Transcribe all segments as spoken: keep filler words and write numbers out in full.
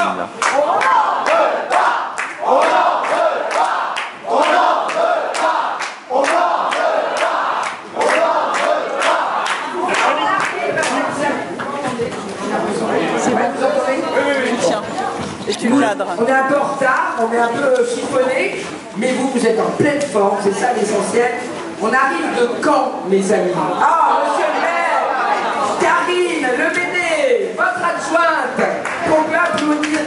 là. On est un peu en retard, on est un peu chiffonné, mais vous, vous êtes en pleine forme, c'est ça l'essentiel. On arrive de Caen, mes amis. Ah, monsieur le maire, Karine Lebéné, votre adjointe, qu'on peut applaudir.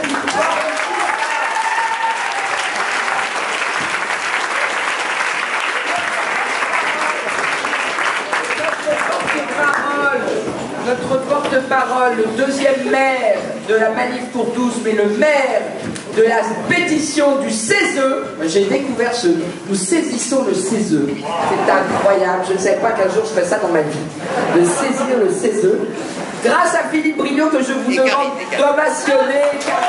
Notre porte-parole, le deuxième maire de la Manif pour tous, mais le maire de la pétition du C E S E. J'ai découvert ce... Nous saisissons le C E S E. C'est incroyable. Je ne savais pas qu'un jour je ferais ça dans ma vie. De saisir le C E S E. Grâce à Philippe Brignot que je vous demande d'ovationner.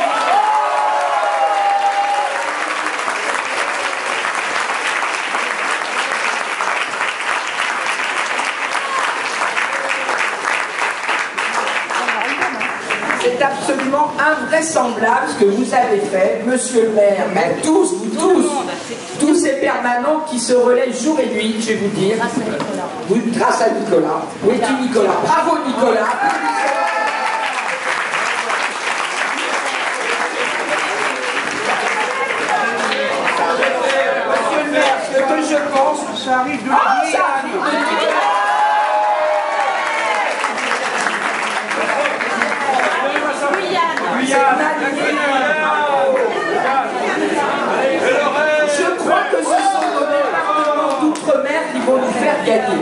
C'est absolument invraisemblable ce que vous avez fait, monsieur le maire, mais tous, vous tous, tous ces permanents qui se relaient jour et nuit, je vais vous dire. Grâce à Nicolas. Oui, grâce à Nicolas. Oui, qui Nicolas? Bravo Nicolas. Monsieur le maire, ce que je pense, ça arrive de Nicolas. Ah, ça arrive de Nicolas. Je crois que ce sont nos départements d'outre-mer qui vont nous faire gagner.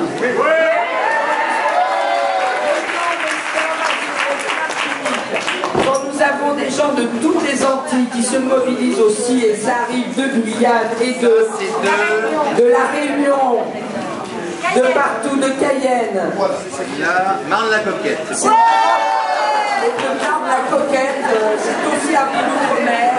Quand nous avons des gens de toutes les Antilles qui se mobilisent aussi, et ça arrive de Guyane et de, de la Réunion, de partout, de Cayenne. Là, Marne-la-Coquette. Et de Marne-la-Coquette, euh, c'est aussi un peu d'outre-mer.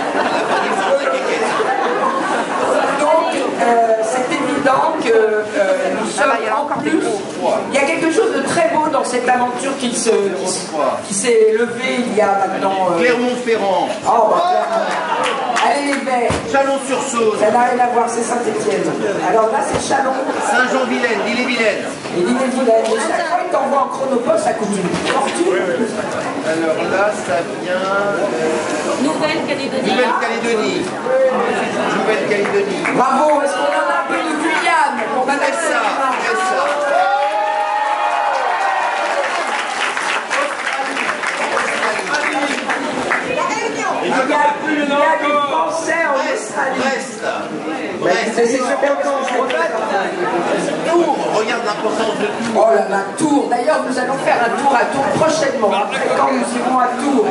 Donc, euh, c'est évident que euh, nous sommes en plus. Il y a quelque chose de très beau dans cette aventure qui se, qui s'est levée il y a maintenant. Euh... Clermont-Ferrand. Oh, bah, Clermont. Allez les verts. Chalon-sur-Saône. Ça n'a rien à voir, c'est Saint-Étienne. Alors là, c'est Chalon. Saint-Jean-Vilaine, l'île-et-Vilaine. Et l'île-et-Vilaine. Et chaque fois que t'envoies en chronopost, ça coûte une fortune. Alors là, ça vient. Euh... Nouvelle-Calédonie. Nouvelle-Calédonie. Nouvelle-Calédonie. Bravo, est-ce qu'on en a un peu de Guyane? On va mettre ça. Il y a, il y a des Français en Australie. Brest. Brest. C'est super Tours. Regarde l'importance de Tours. Oh là là, Tours. D'ailleurs, nous allons faire un tour à Tours prochainement. Après quand nous irons à Tours.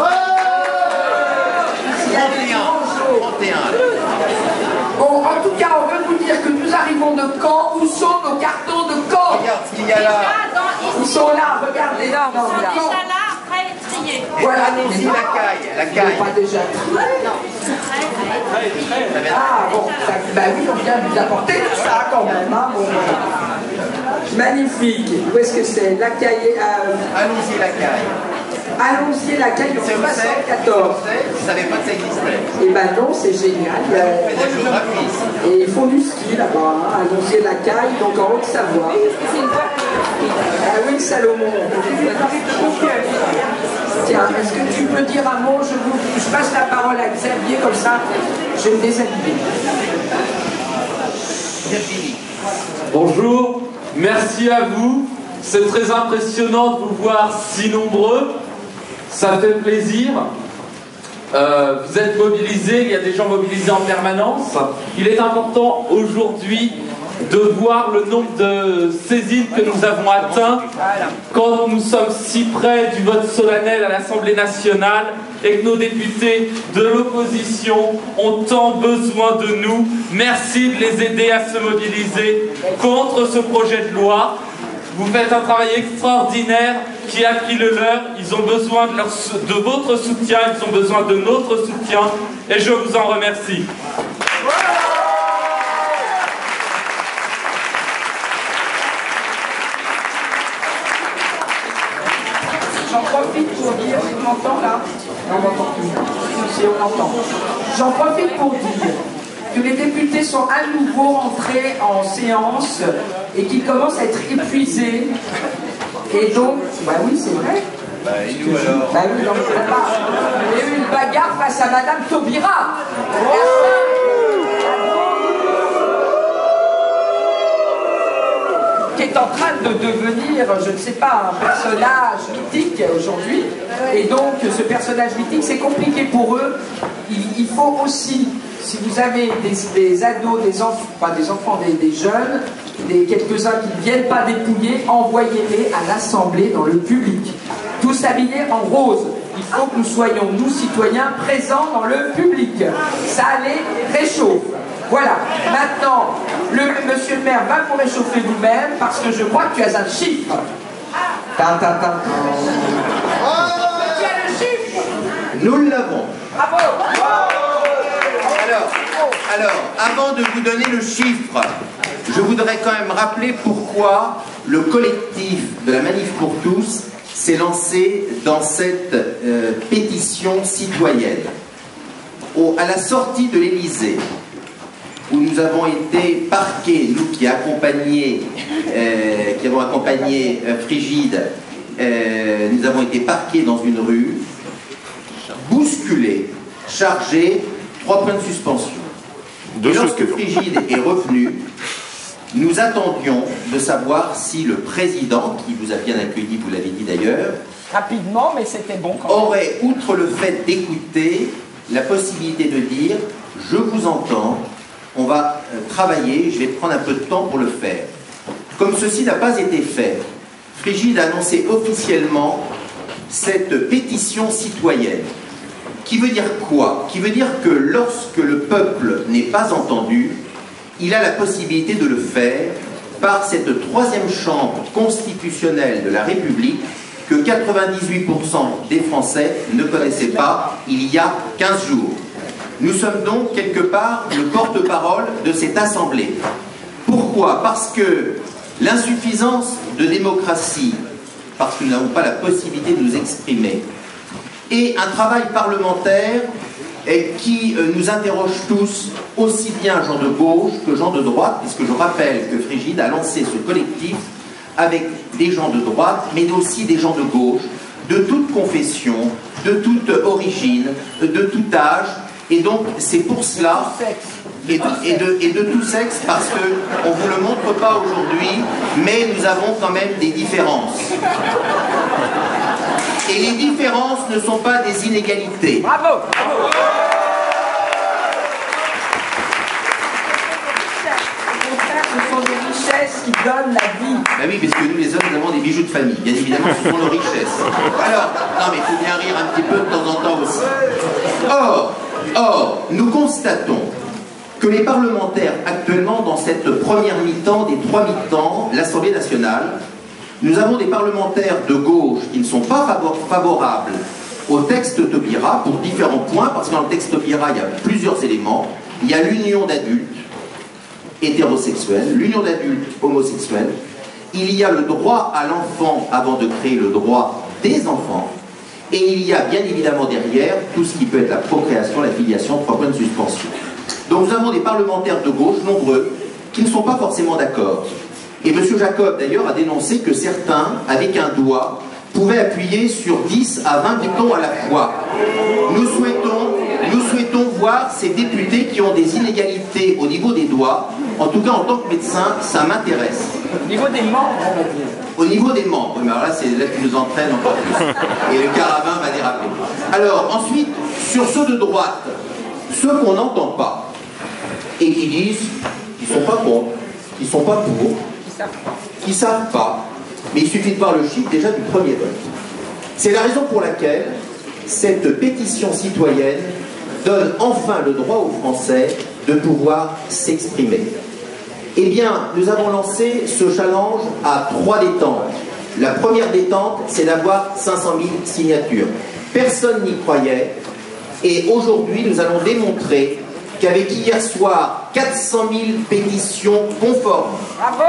trente et un. Bon, en tout cas, on veut vous dire que nous arrivons de Caen. Où sont nos cartons de Caen? Regarde ce qu'il y a là. Ils sont là, regardez. Ils sont déjà là, prêts à être triés. Voilà, allons-y, la caille. La caille. Pas déjà triés. Non, ils sont prêts à être triés. Ah bon, ça, bah oui, on vient de vous apporter tout ça quand même. Hein, bon. Magnifique. Où est-ce que c'est? La caille. Euh... Allons-y, la caille. Allons-y, la caille en soixante-quatorze. Je ne savais pas que ça existait. Eh ben non, c'est génial. On fait de la géographie ici. Et ils font du ski là-bas. Hein. Allons-y, la caille, donc en Haute-Savoie. Ah oui, Salomon. Tiens, est-ce que tu peux dire un mot? Je, vous, je passe la parole à Xavier, comme ça, je vais me déshabiller. Bonjour, merci à vous. C'est très impressionnant de vous voir si nombreux. Ça fait plaisir. Euh, vous êtes mobilisés, il y a des gens mobilisés en permanence. Il est important aujourd'hui de voir le nombre de saisines que nous avons atteint quand nous sommes si près du vote solennel à l'Assemblée nationale et que nos députés de l'opposition ont tant besoin de nous. Merci de les aider à se mobiliser contre ce projet de loi. Vous faites un travail extraordinaire qui a pris le leur. Ils ont besoin de, leur, de votre soutien, ils ont besoin de notre soutien et je vous en remercie. J'en profite pour dire, tu m'entends là? Non, on m'entend plus. si on entend. J'en profite pour dire que les députés sont à nouveau entrés en séance et qu'ils commencent à être épuisés. Et donc, bah oui, c'est vrai. Bah, et nous alors Bah oui, non, mais pas. Il y a eu une bagarre face à Madame Taubira. Qui est en train de devenir, je ne sais pas, un personnage mythique aujourd'hui. Et donc, ce personnage mythique, c'est compliqué pour eux. Il, il faut aussi, si vous avez des, des ados, des enfants, pas des enfants, des, des jeunes, des quelques-uns qui ne viennent pas dépouiller, envoyez-les à l'Assemblée, dans le public. Tous habillés en rose. Il faut que nous soyons, nous citoyens, présents dans le public. Ça les réchauffe. Voilà. Maintenant, le, monsieur le maire va vous réchauffer vous-même parce que je crois que tu as un chiffre. Ta, ta, ta. Tu as le chiffre. Nous l'avons. Bravo. Alors, alors, avant de vous donner le chiffre, je voudrais quand même rappeler pourquoi le collectif de la Manif pour tous s'est lancé dans cette euh, pétition citoyenne. Au, à la sortie de l'Élysée, où nous avons été parqués, nous qui, accompagnés, euh, qui avons accompagné euh, Frigide, euh, nous avons été parqués dans une rue, bousculés, chargés, trois points de suspension. Et lorsque Frigide est revenu, nous attendions de savoir si le président, qui vous a bien accueilli, vous l'avez dit d'ailleurs, Rapidement, mais c'était bon quand même. aurait, outre le fait d'écouter, la possibilité de dire « je vous entends, on va travailler, je vais prendre un peu de temps pour le faire ». Comme ceci n'a pas été fait, Frigide a annoncé officiellement cette pétition citoyenne. Qui veut dire quoi? Qui veut dire que lorsque le peuple n'est pas entendu, il a la possibilité de le faire par cette troisième chambre constitutionnelle de la République que quatre-vingt-dix-huit pour cent des Français ne connaissaient pas il y a quinze jours. Nous sommes donc quelque part le porte-parole de cette Assemblée. Pourquoi? Parce que l'insuffisance de démocratie, parce que nous n'avons pas la possibilité de nous exprimer, et un travail parlementaire qui nous interroge tous, aussi bien gens de gauche que gens de droite, puisque je rappelle que Frigide a lancé ce collectif avec des gens de droite, mais aussi des gens de gauche, de toute confession, de toute origine, de tout âge, et donc c'est pour cela, et de, et, de, et de tout sexe, parce qu'on ne vous le montre pas aujourd'hui, mais nous avons quand même des différences. Et les différences ne sont pas des inégalités. Bravo. Au contraire, ce sont des richesses qui donnent la vie. Ben oui, parce que nous les hommes, nous avons des bijoux de famille. Bien évidemment, ce sont nos richesses. Alors, non mais il faut bien rire un petit peu de temps en temps aussi. Or, or, nous constatons que les parlementaires actuellement, dans cette première mi-temps des trois mi-temps, l'Assemblée nationale, nous avons des parlementaires de gauche qui ne sont pas favorables au texte Taubira pour différents points, parce que dans le texte Taubira, il y a plusieurs éléments. Il y a l'union d'adultes hétérosexuels, l'union d'adultes homosexuels, il y a le droit à l'enfant avant de créer le droit des enfants, et il y a bien évidemment derrière tout ce qui peut être la procréation, la filiation, trois points de suspension. Donc nous avons des parlementaires de gauche, nombreux, qui ne sont pas forcément d'accord. Et M. Jacob, d'ailleurs, a dénoncé que certains, avec un doigt, pouvaient appuyer sur dix à vingt boutons à la fois. Nous souhaitons, nous souhaitons voir ces députés qui ont des inégalités au niveau des doigts. En tout cas, en tant que médecin, ça m'intéresse. Au niveau des membres, on va dire. Au niveau des membres, mais alors là, c'est là qui nous entraîne encore plus. Et le caravane va déraper. Alors, ensuite, sur ceux de droite, ceux qu'on n'entend pas, et qui disent qu'ils ne sont pas contre, qu'ils ne sont pas pour, qui ne savent pas, mais il suffit de voir le chiffre déjà du premier vote. C'est la raison pour laquelle cette pétition citoyenne donne enfin le droit aux Français de pouvoir s'exprimer. Eh bien, nous avons lancé ce challenge à trois détentes. La première détente, c'est d'avoir cinq cent mille signatures. Personne n'y croyait, et aujourd'hui, nous allons démontrer qu'avec hier soir quatre cent mille pétitions conformes, Bravo.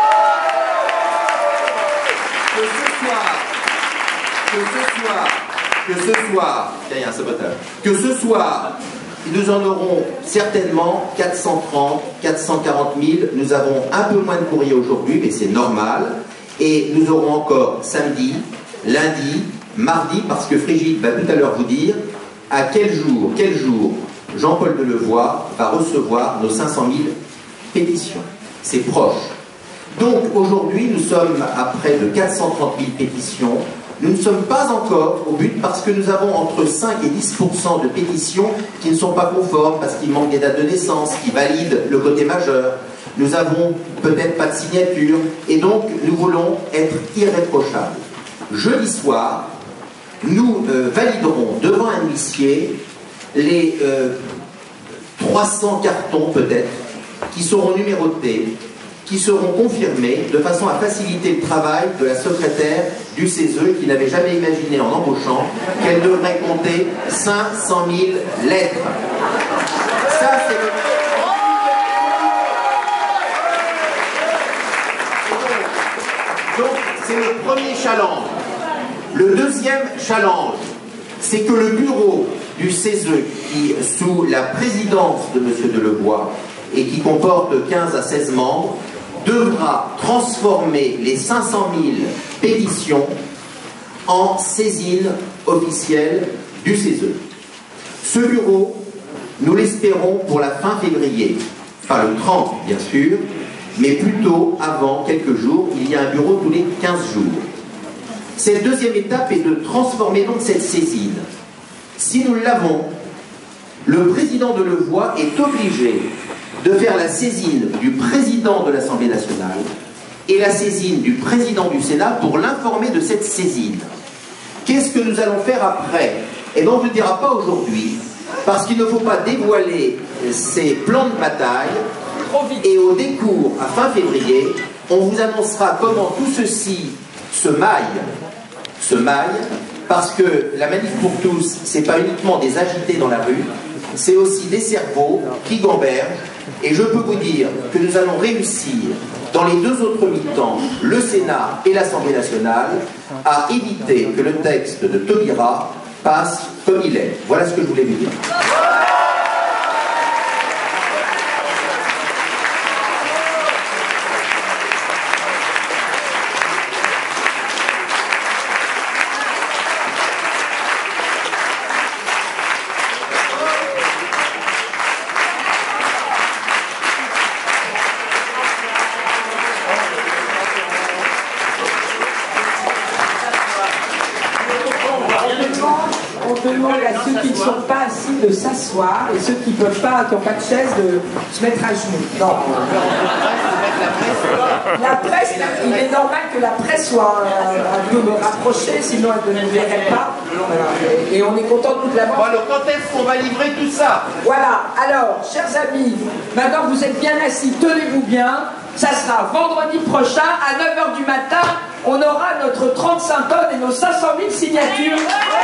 que ce soir, que ce soir, que ce soir, tiens, il y a un sabotage, que ce soir, nous en aurons certainement quatre cent trente, quatre cent quarante mille. Nous avons un peu moins de courriers aujourd'hui, mais c'est normal. Et nous aurons encore samedi, lundi, mardi, parce que Frigide va tout à l'heure vous dire à quel jour, quel jour Jean-Paul Delevoye va recevoir nos cinq cent mille pétitions. C'est proche. Donc aujourd'hui, nous sommes à près de quatre cent trente mille pétitions. Nous ne sommes pas encore au but parce que nous avons entre cinq et dix pour cent de pétitions qui ne sont pas conformes parce qu'il manque des dates de naissance, qui valident le côté majeur. Nous avons peut-être pas de signature et donc nous voulons être irréprochables. Jeudi soir, nous euh, validerons devant un huissier les euh, trois cents cartons peut-être qui seront numérotés, qui seront confirmés de façon à faciliter le travail de la secrétaire du C E S E qui n'avait jamais imaginé en embauchant qu'elle devrait compter cinq cent mille lettres. Ça, c'est le... Donc, c'est le premier challenge. Le deuxième challenge, c'est que le bureau du C E S E, qui, sous la présidence de M. Delevoye, et qui comporte quinze à seize membres, devra transformer les cinq cent mille pétitions en saisine officielle du C E S E. Ce bureau, nous l'espérons pour la fin février, pas le trente bien sûr, mais plutôt avant quelques jours. Il y a un bureau tous les quinze jours. Cette deuxième étape est de transformer donc cette saisine. Si nous l'avons, le président Delevoye est obligé de faire la saisine du président de l'Assemblée nationale et la saisine du président du Sénat pour l'informer de cette saisine. Qu'est-ce que nous allons faire après? Eh bien, on ne vous le dira pas aujourd'hui, parce qu'il ne faut pas dévoiler ces plans de bataille, et au décours, à fin février, on vous annoncera comment tout ceci se maille, se maille, parce que la manif pour tous, c'est pas uniquement des agités dans la rue, c'est aussi des cerveaux qui gambergent, et je peux vous dire que nous allons réussir, dans les deux autres mi-temps, le Sénat et l'Assemblée nationale, à éviter que le texte de Taubira passe comme il est. Voilà ce que je voulais vous dire. De s'asseoir et ceux qui ne peuvent pas, qui n'ont pas de chaise, de se mettre à genoux. Non. La presse, il est normal que la presse soit un peu rapprochée, sinon elle ne nous verrait pas. Et, et on est content de nous l'avoir. Bon, alors quand est-ce qu'on va livrer tout ça? Voilà. Alors, chers amis, maintenant que vous êtes bien assis, tenez-vous bien. Ça sera vendredi prochain à neuf heures du matin. On aura notre trente-cinq tonnes et nos cinq cent mille signatures.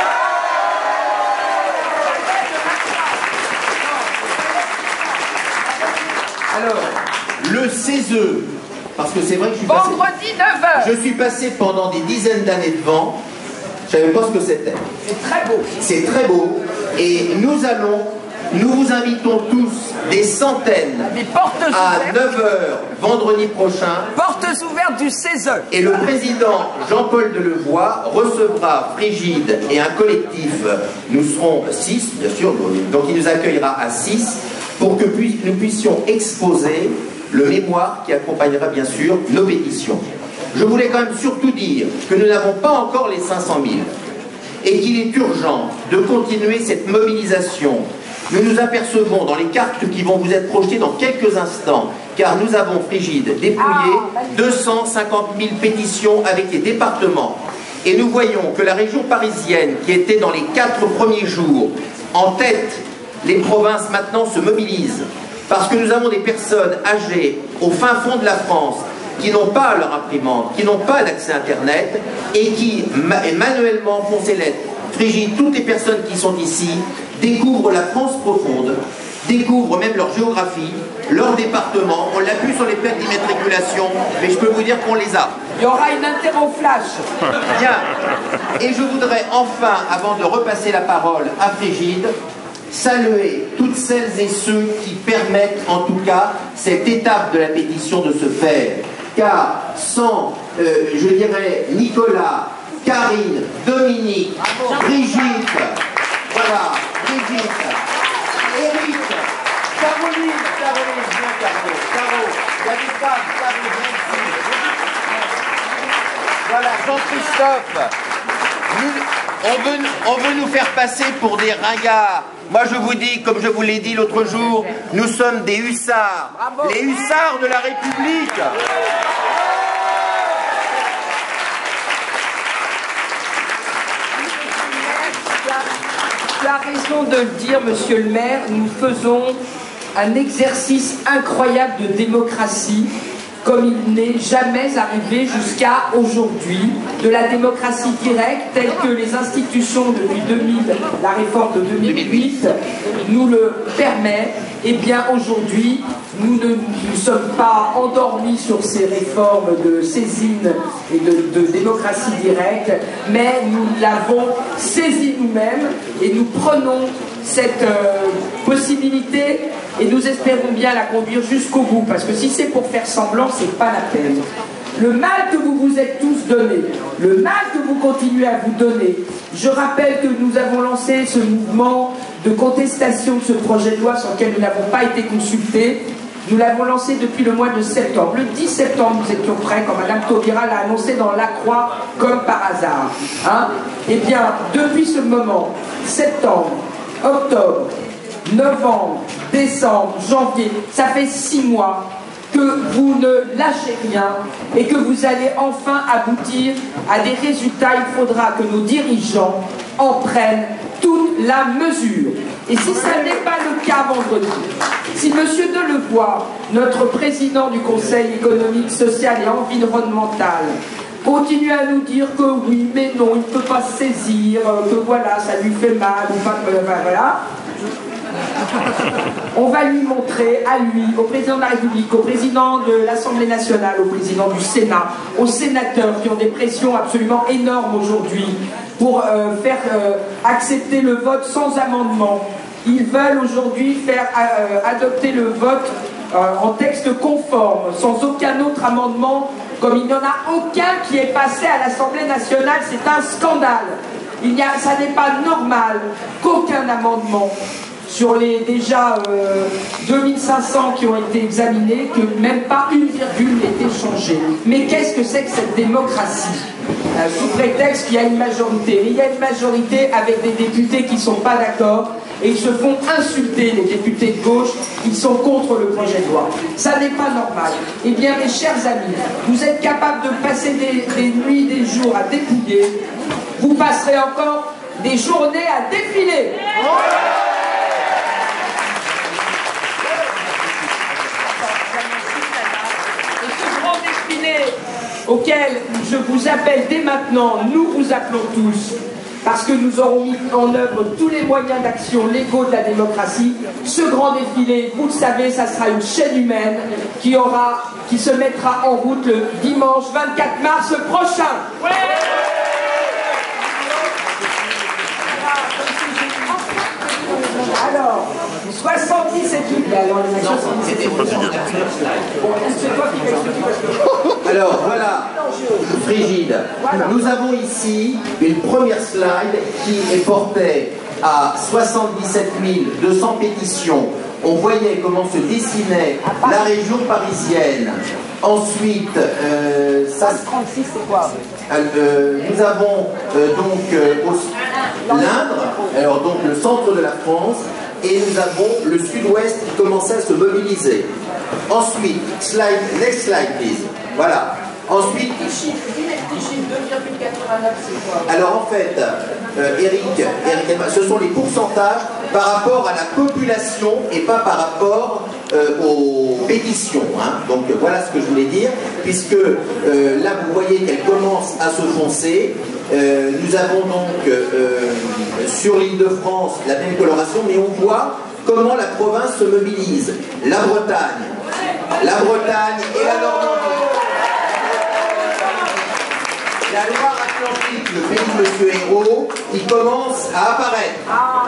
Alors, le C E S E, parce que c'est vrai que je suis passé... Vendredi neuf heures. Je suis passé pendant des dizaines d'années devant, je ne savais pas ce que c'était. C'est très beau. C'est très beau, et nous allons, nous vous invitons tous, des centaines, à neuf heures vendredi prochain. Portes ouvertes du C E S E. Et le président Jean-Paul Delevoye recevra Frigide et un collectif, nous serons six, bien sûr, donc il nous accueillera à six, pour que nous puissions exposer le mémoire qui accompagnera bien sûr nos pétitions. Je voulais quand même surtout dire que nous n'avons pas encore les cinq cent mille et qu'il est urgent de continuer cette mobilisation. Nous nous apercevons dans les cartes qui vont vous être projetées dans quelques instants, car nous avons, Frigide, dépouillé deux cent cinquante mille pétitions avec les départements. Et nous voyons que la région parisienne, qui était dans les quatre premiers jours en tête, les provinces maintenant se mobilisent parce que nous avons des personnes âgées au fin fond de la France qui n'ont pas leur imprimante, qui n'ont pas d'accès Internet et qui ma manuellement font ces lettres. Frigide, toutes les personnes qui sont ici découvrent la France profonde découvrent même leur géographie, leur département. On l'a vu sur les plaques d'immatriculation, mais je peux vous dire qu'on les a. Il y aura une interro flash. Bien. Et je voudrais enfin, avant de repasser la parole à Frigide, saluer toutes celles et ceux qui permettent en tout cas cette étape de la pétition de se faire. Car sans, euh, je dirais, Nicolas, Karine, Dominique, Brigitte, voilà, Brigitte, Eric, Caroline, Caroline, bien Caro, Caro, il y a des femmes, Caroline, merci. Voilà, Jean-Christophe, nous, on, veut, on veut nous faire passer pour des ringards. Moi je vous dis, comme je vous l'ai dit l'autre jour, nous sommes des hussards, bravo. Les hussards de la République. Tu as raison de le dire, monsieur le maire, nous faisons un exercice incroyable de démocratie, comme il n'est jamais arrivé jusqu'à aujourd'hui, de la démocratie directe telle que les institutions depuis deux mille, la réforme de deux mille huit, nous le permet. Eh bien aujourd'hui, nous ne nous sommes pas endormis sur ces réformes de saisine et de, de démocratie directe, mais nous l'avons saisie nous-mêmes et nous prenons cette euh, possibilité et nous espérons bien la conduire jusqu'au bout, parce que si c'est pour faire semblant, c'est pas la peine. Le mal que vous vous êtes tous donné, le mal que vous continuez à vous donner, je rappelle que nous avons lancé ce mouvement de contestation de ce projet de loi sur lequel nous n'avons pas été consultés. Nous l'avons lancé depuis le mois de septembre. Le dix septembre, nous étions prêts, quand Madame Taubira l'a annoncé dans La Croix, comme par hasard. Hein? Eh bien, depuis ce moment, septembre, octobre, novembre, décembre, janvier, ça fait six mois que vous ne lâchez rien et que vous allez enfin aboutir à des résultats. Il faudra que nos dirigeants en prennent toute la mesure. Et si ça n'est pas le cas vendredi, si M. Delevoye, notre président du Conseil économique, social et environnemental, continue à nous dire que oui, mais non, il ne peut pas se saisir, que voilà, ça lui fait mal, ou pas, voilà, on va lui montrer, à lui, au président de la République, au président de l'Assemblée nationale, au président du Sénat, aux sénateurs qui ont des pressions absolument énormes aujourd'hui pour euh, faire euh, accepter le vote sans amendement. Ils veulent aujourd'hui faire euh, adopter le vote euh, en texte conforme, sans aucun autre amendement, comme il n'y en a aucun qui est passé à l'Assemblée nationale. C'est un scandale. Il y a, ça n'est pas normal qu'aucun amendement sur les déjà euh, deux mille cinq cents qui ont été examinés, que même pas une virgule n'ait été changée. Mais qu'est-ce que c'est que cette démocratie euh, sous prétexte qu'il y a une majorité. Il y a une majorité avec des députés qui ne sont pas d'accord et ils se font insulter, les députés de gauche, ils sont contre le projet de loi. Ça n'est pas normal. Eh bien, mes chers amis, vous êtes capables de passer des, des nuits, des jours à dépouiller, vous passerez encore des journées à défiler. Auquel je vous appelle dès maintenant, nous vous appelons tous, parce que nous aurons mis en œuvre tous les moyens d'action légaux de la démocratie. Ce grand défilé, vous le savez, ça sera une chaîne humaine qui, aura, qui se mettra en route le dimanche vingt-quatre mars prochain. Ouais. Alors, soixante-dix-sept mille. Alors voilà, Frigide, nous avons ici une première slide qui est portée à soixante-dix-sept mille deux cents pétitions. On voyait comment se dessinait la région parisienne. Ensuite, euh, ça, trente-six, c'est quoi euh, nous avons euh, donc euh, l'Indre, alors donc le centre de la France, et nous avons le sud-ouest qui commençait à se mobiliser. Ensuite, slide, next slide please. Voilà. Ensuite, ici. deux virgule quatre-vingt-neuf, c'est quoi? Alors en fait, euh, Eric, Eric, ce sont les pourcentages par rapport à la population et pas par rapport euh, aux pétitions. Hein. Donc voilà ce que je voulais dire, puisque euh, là vous voyez qu'elle commence à se foncer. Euh, nous avons donc euh, sur l'Île-de-France la même coloration, mais on voit comment la province se mobilise. La Bretagne, la Bretagne et la Normandie. La Loire-Atlantique, le pays de Monsieur Hérault, qui commence à apparaître.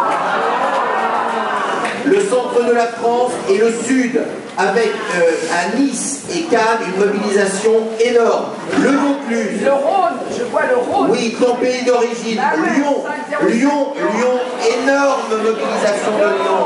Le centre de la France et le sud, avec euh, à Nice et Cannes une mobilisation énorme. Le Vaucluse. Le Rhône, je vois le Rhône. Oui, ton pays d'origine. Ah ouais, Lyon, Lyon, Lyon, énorme mobilisation de Lyon.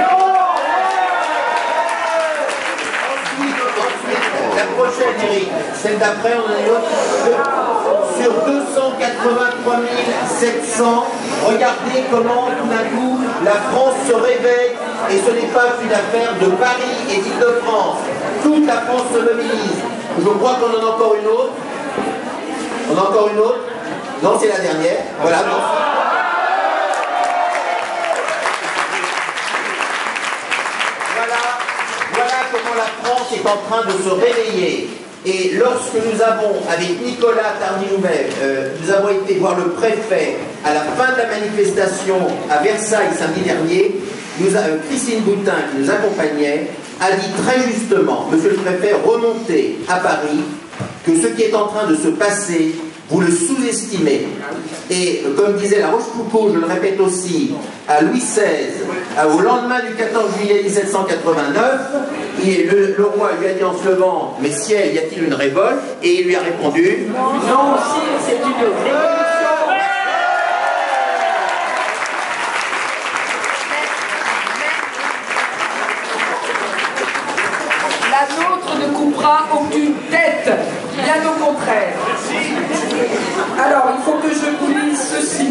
Ensuite, ensuite, la prochaine, Eric, celle d'après, on en a une autre. Sur deux cent quatre-vingt-trois mille sept cents, regardez comment tout d'un coup la France se réveille et ce n'est pas qu'une affaire de Paris et d'Île-de-France. Toute la France se mobilise. Je crois qu'on en a encore une autre. On a encore une autre. Non, c'est la dernière. Voilà. Non. Voilà, voilà comment la France est en train de se réveiller. Et lorsque nous avons, avec Nicolas Tardinouvet, euh, nous avons été voir le préfet à la fin de la manifestation à Versailles samedi dernier, nous a, euh, Christine Boutin, qui nous accompagnait, a dit très justement, monsieur le préfet, remontez à Paris, que ce qui est en train de se passer, vous le sous-estimez. Et euh, comme disait la Rochefoucauld, je le répète aussi, à Louis seize, euh, au lendemain du quatorze juillet mille sept cent quatre-vingt-neuf, et le, le roi lui a dit en se levant, mais ciel, y a-t-il une révolte? Et il lui a répondu, non, si, c'est une révolution. La nôtre ne coupera aucune tête, bien au contraire. Alors, il faut que je vous lise ceci.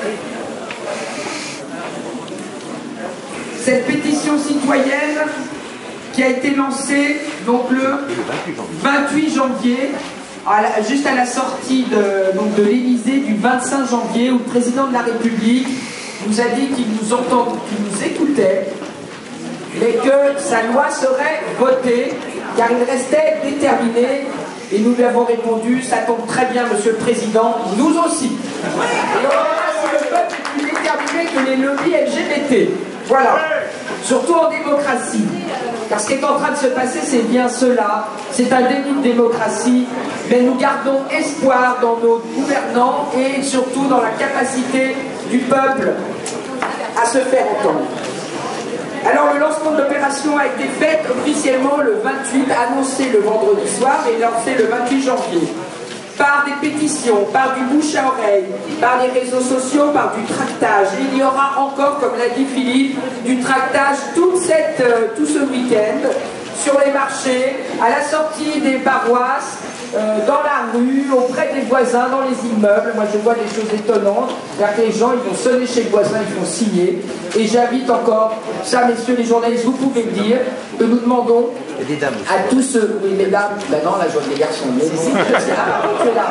Cette pétition citoyenne qui a été lancée donc le vingt-huit janvier, à la, juste à la sortie de, donc de l'Élysée du vingt-cinq janvier, où le président de la République nous a dit qu'il nous entendait, qu'il nous écoutait, mais que sa loi serait votée, car il restait déterminé. Et nous lui avons répondu, ça tombe très bien, monsieur le président, nous aussi. Et on verra si le peuple est plus déterminé que les lobbies L G B T. Voilà. Surtout en démocratie. Car ce qui est en train de se passer, c'est bien cela. C'est un déni de démocratie. Mais nous gardons espoir dans nos gouvernants et surtout dans la capacité du peuple à se faire entendre. Alors le lancement de l'opération a été fait officiellement le vingt-huit, annoncé le vendredi soir et lancé le vingt-huit janvier. Par des pétitions, par du bouche à oreille, par les réseaux sociaux, par du tractage. Et il y aura encore, comme l'a dit Philippe, du tractage toute cette, euh, tout ce week-end, sur les marchés, à la sortie des paroisses, euh, dans la rue, auprès des voisins, dans les immeubles. Moi je vois des choses étonnantes, c'est-à-dire que les gens ils vont sonner chez le voisin, ils vont signer. Et j'invite encore, ça messieurs les journalistes, vous pouvez le dire, que nous demandons des dames à tous ceux, oui les dames, ben non là je vois des garçons, mais si, je suis là.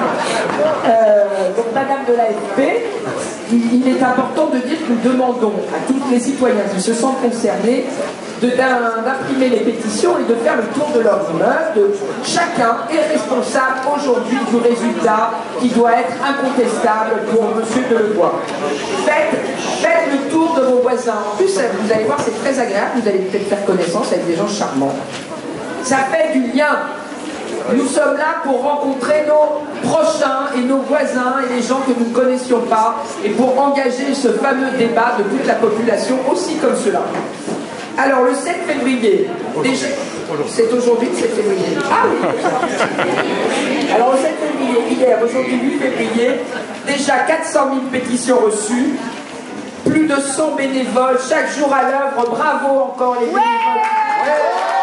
Euh, donc madame de l'A F P, il, il est important de dire que nous demandons à tous les citoyens qui se sentent concernés d'imprimer les pétitions et de faire le tour de leur immeuble. De, chacun est responsable aujourd'hui du résultat qui doit être incontestable pour monsieur Delevoye. Faites, faites le tour de vos voisins. En plus, vous allez voir, c'est très agréable. Vous allez peut-être faire connaissance avec des gens charmants. Ça fait du lien. Nous sommes là pour rencontrer nos prochains et nos voisins et les gens que nous ne connaissions pas et pour engager ce fameux débat de toute la population aussi comme cela. Alors le sept février, déjà, c'est aujourd'hui le sept février. Ah oui. Alors le sept février, hier, aujourd'hui huit février, déjà quatre cent mille pétitions reçues, plus de cent bénévoles chaque jour à l'œuvre. Bravo encore les bénévoles. Ouais.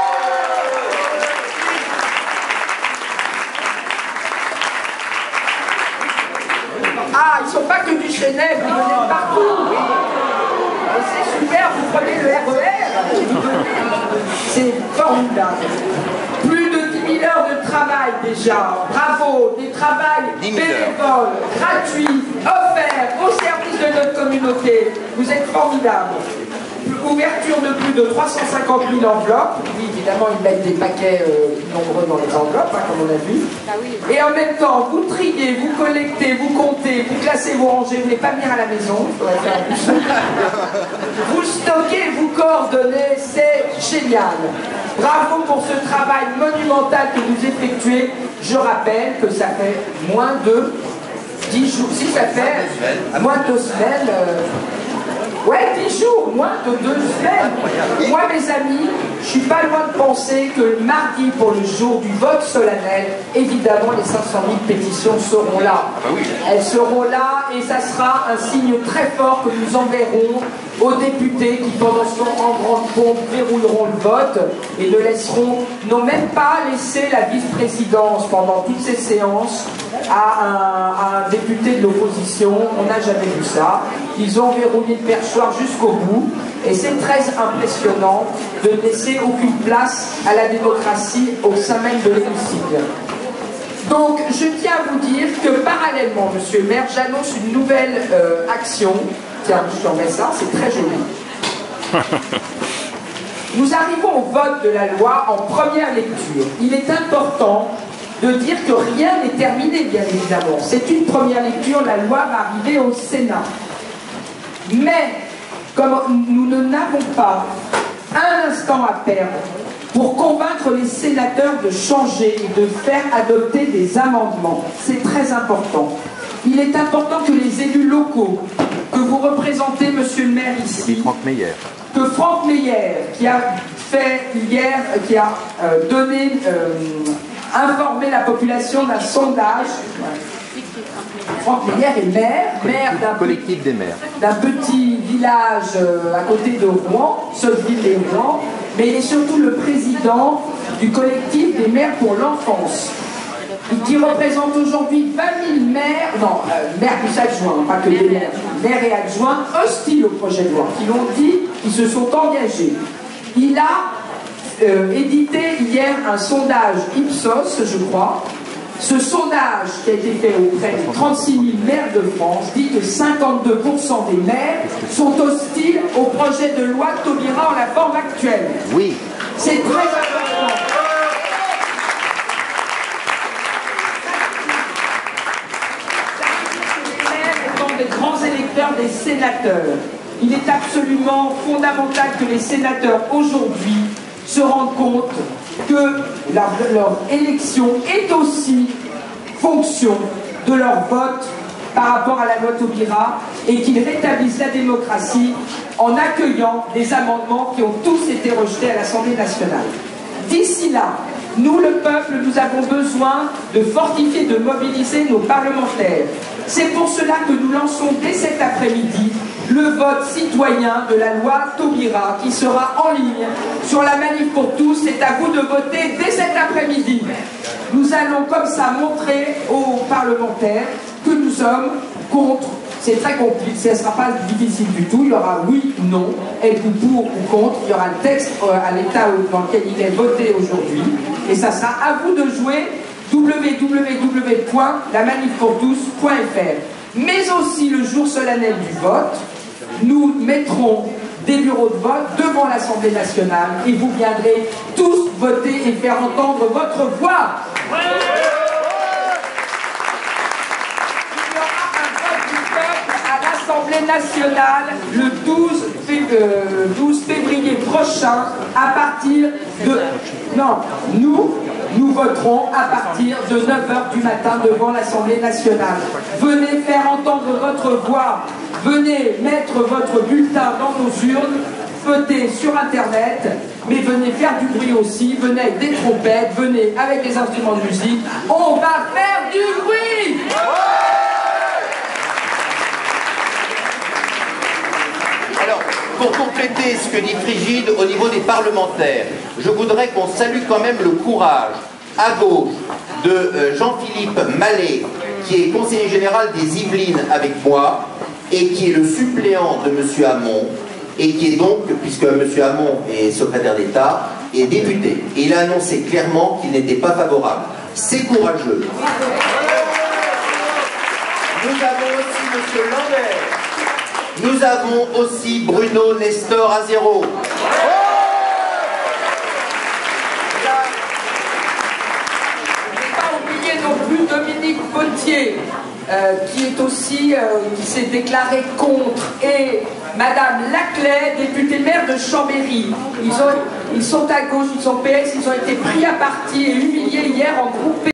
Ah, ils ne sont pas que du Chenève, ils viennent partout. Et c'est super, vous prenez le R E R, c'est formidable. Plus de dix mille heures de travail déjà, bravo, des travails bénévoles, gratuits, offerts au service de notre communauté. Vous êtes formidables. Ouverture de plus de trois cent cinquante mille enveloppes. Oui, évidemment, ils mettent des paquets euh, nombreux dans les enveloppes, hein, comme on a vu. Ah oui. Et en même temps, vous triez, vous collectez, vous comptez, vous classez, vous rangez, vous ne voulez pas venir à la maison. Faire vous stockez, vous coordonné, c'est génial. Bravo pour ce travail monumental que vous effectuez. Je rappelle que ça fait moins de dix jours, si ça fait moins de deux semaines, euh, ouais, dix jours, moins de deux semaines. Moi, mes amis, je suis pas loin de penser que le mardi, pour le jour du vote solennel, évidemment, les cinq cent mille pétitions seront là. Elles seront là et ça sera un signe très fort que nous enverrons aux députés qui, pendant ce temps, en grande pompe, verrouilleront le vote et ne laisseront, n'ont même pas laissé la vice-présidence pendant toutes ces séances à un, à un député de l'opposition. On n'a jamais vu ça. Ils ont verrouillé le perchoir jusqu'au bout et c'est très impressionnant de ne laisser aucune place à la démocratie au sein même de l'hémicycle. Donc, je tiens à vous dire que parallèlement, monsieur le maire, j'annonce une nouvelle euh, action. Tiens, je t'en mets ça, c'est très joli. Nous arrivons au vote de la loi en première lecture. Il est important de dire que rien n'est terminé, bien évidemment. C'est une première lecture, la loi va arriver au Sénat. Mais, comme nous n'avons pas un instant à perdre pour convaincre les sénateurs de changer et de faire adopter des amendements, c'est très important. Il est important que les élus locaux, que vous représentez, monsieur le maire, ici, Franck Meyer. que Franck Meyer, qui a fait hier, qui a euh, donné, euh, informé la population d'un sondage. Franck Meyer est maire, maire d'un collectif des maires. d'un petit village euh, à côté de Rouen, seule ville des Rouen, mais il est surtout le président du collectif des maires pour l'enfance, qui représente aujourd'hui vingt mille maires, non, euh, maires plus adjoints, pas que des maires, maires et adjoints hostiles au projet de loi, qui l'ont dit, qui se sont engagés. Il a euh, édité hier un sondage Ipsos, je crois. Ce sondage qui a été fait auprès de trente-six mille maires de France dit que cinquante-deux pour cent des maires sont hostiles au projet de loi Taubira en la forme actuelle. Oui. C'est très important. Des grands électeurs, des sénateurs. Il est absolument fondamental que les sénateurs aujourd'hui se rendent compte que leur, leur élection est aussi fonction de leur vote par rapport à la loi Taubira et qu'ils rétablissent la démocratie en accueillant des amendements qui ont tous été rejetés à l'Assemblée nationale. D'ici là, nous, le peuple, nous avons besoin de fortifier, de mobiliser nos parlementaires. C'est pour cela que nous lançons dès cet après-midi le vote citoyen de la loi Taubira qui sera en ligne sur la manif pour tous. C'est à vous de voter dès cet après-midi. Nous allons comme ça montrer aux parlementaires que nous sommes contre. C'est très compliqué, ce ne sera pas difficile du tout. Il y aura oui, non, êtes-vous pour ou contre. Il y aura un texte à l'état dans lequel il est voté aujourd'hui. Et ça sera à vous de jouer. w w w point la manif pour tous point f r. Mais aussi le jour solennel du vote, nous mettrons des bureaux de vote devant l'Assemblée nationale et vous viendrez tous voter et faire entendre votre voix. Il y aura un vote du peuple à l'Assemblée nationale le douze février prochain à partir de... Non, nous... Nous voterons à partir de neuf heures du matin devant l'Assemblée nationale. Venez faire entendre votre voix, venez mettre votre bulletin dans nos urnes, votez sur Internet, mais venez faire du bruit aussi, venez avec des trompettes, venez avec des instruments de musique. On va faire du bruit! Alors, pour compléter ce que dit Frigide au niveau des parlementaires, je voudrais qu'on salue quand même le courage à gauche de euh, Jean-Philippe Mallet, qui est conseiller général des Yvelines avec moi, et qui est le suppléant de M. Hamon, et qui est donc, puisque M. Hamon est secrétaire d'État, est député. Et il a annoncé clairement qu'il n'était pas favorable. C'est courageux. Nous avons aussi M. Lambert. Nous avons aussi Bruno Nestor Azero. Non plus Dominique Potier, euh, qui est aussi, euh, qui s'est déclaré contre, et Madame Laclais, députée maire de Chambéry. Ils, ont, ils sont à gauche, ils sont P S, ils ont été pris à partie et humiliés hier en groupe.